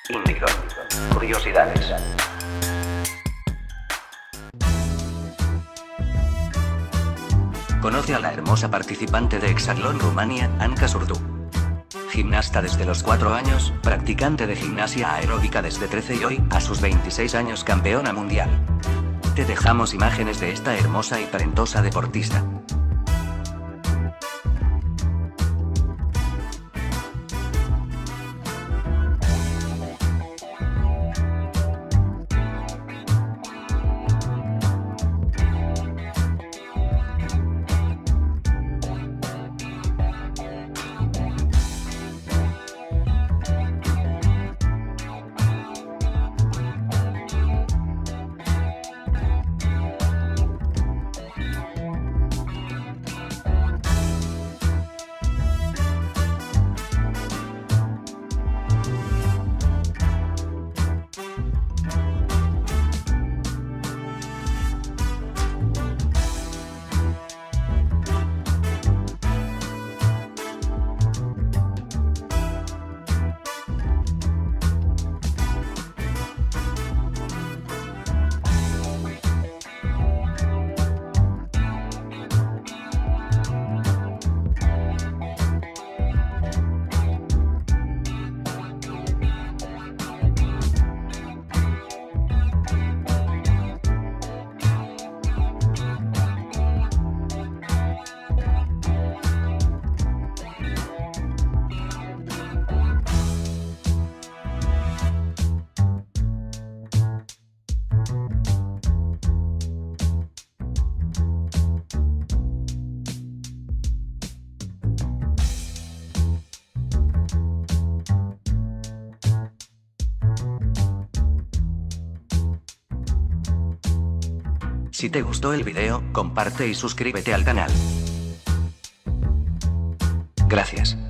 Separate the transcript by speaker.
Speaker 1: Índigo. Curiosidades. Conoce a la hermosa participante de Hexatlón Rumania, Anca Surdu. Gimnasta desde los 4 años, practicante de gimnasia aeróbica desde 13 y hoy, a sus 26 años, campeona mundial. Te dejamos imágenes de esta hermosa y talentosa deportista. Si te gustó el video, comparte y suscríbete al canal. Gracias.